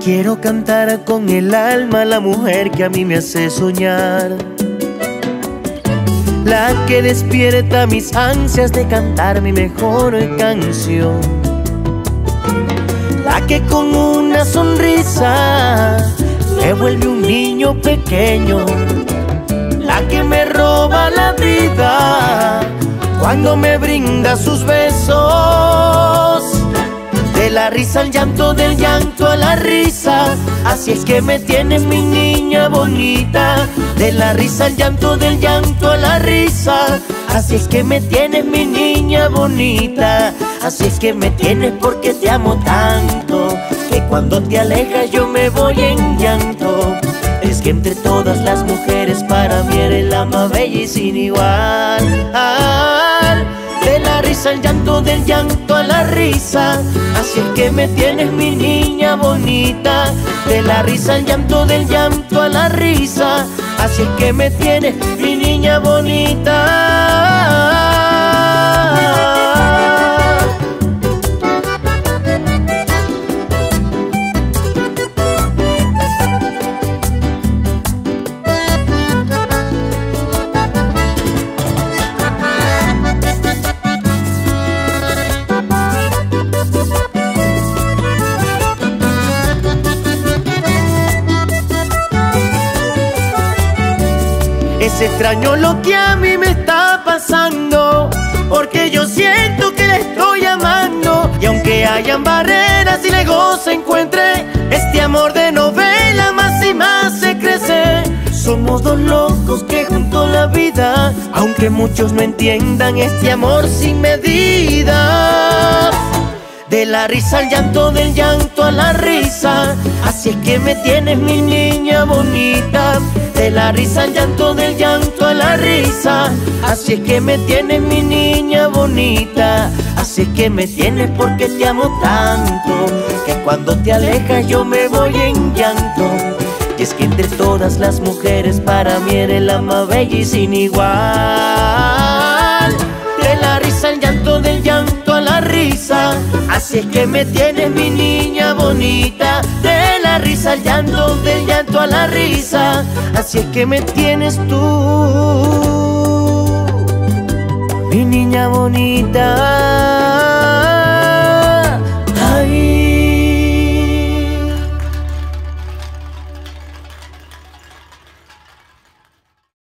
quiero cantar con el alma, la mujer que a mí me hace soñar, la que despierta mis ansias de cantar mi mejor canción, la que con una sonrisa me vuelve un niño pequeño, la que me roba la vida cuando me brinda sus besos. De la risa al llanto, del llanto a la risa, así es que me tienes mi niña bonita. De la risa al llanto, del llanto a la risa, así es que me tienes mi niña bonita. Así es que me tienes porque te amo tanto, que cuando te alejas yo me voy en llanto. Es que entre todas las mujeres para mí eres la más bella y sin igual. De la risa al llanto, del llanto a la risa, así es que me tienes mi niña bonita. De la risa al llanto, del llanto a la risa, así es que me tienes mi niña bonita. Es extraño lo que a mí me está pasando, porque yo siento que le estoy amando. Y aunque hayan barreras y lejos se encuentre, este amor de novela más y más se crece. Somos dos locos que junto la vida, aunque muchos no entiendan este amor sin medida. De la risa al llanto, del llanto a la risa, así es que me tienes mi niña bonita. De la risa al llanto, del llanto a la risa, así es que me tienes mi niña bonita. Así es que me tienes porque te amo tanto, que cuando te alejas yo me voy en llanto. Y es que entre todas las mujeres para mí eres la más bella y sin igual. De la risa al llanto, del llanto a la risa, así es que me tienes mi niña bonita. De la risa al llanto, del llanto a la risa, así es que me tienes tú, mi niña bonita.